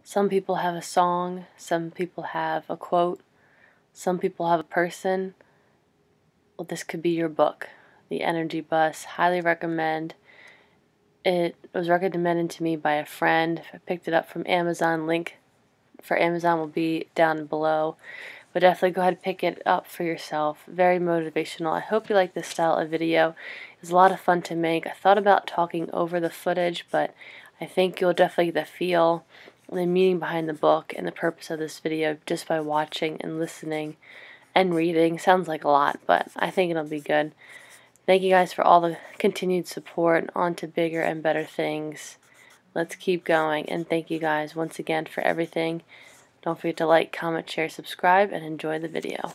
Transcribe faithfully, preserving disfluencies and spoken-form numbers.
Some people have a song, some people have a quote, some people have a person. Well, this could be your book, The Energy Bus. Highly recommend. It was recommended to me by a friend. I picked it up from Amazon. Link for Amazon will be down below. But definitely go ahead and pick it up for yourself. Very motivational. I hope you like this style of video. It's a lot of fun to make. I thought about talking over the footage, but I think you'll definitely get the feel, the meaning behind the book, and the purpose of this video just by watching and listening and reading. Sounds like a lot, but I think it'll be good. Thank you guys for all the continued support. On to bigger and better things. Let's keep going, and thank you guys once again for everything. Don't forget to like, comment, share, subscribe, and enjoy the video.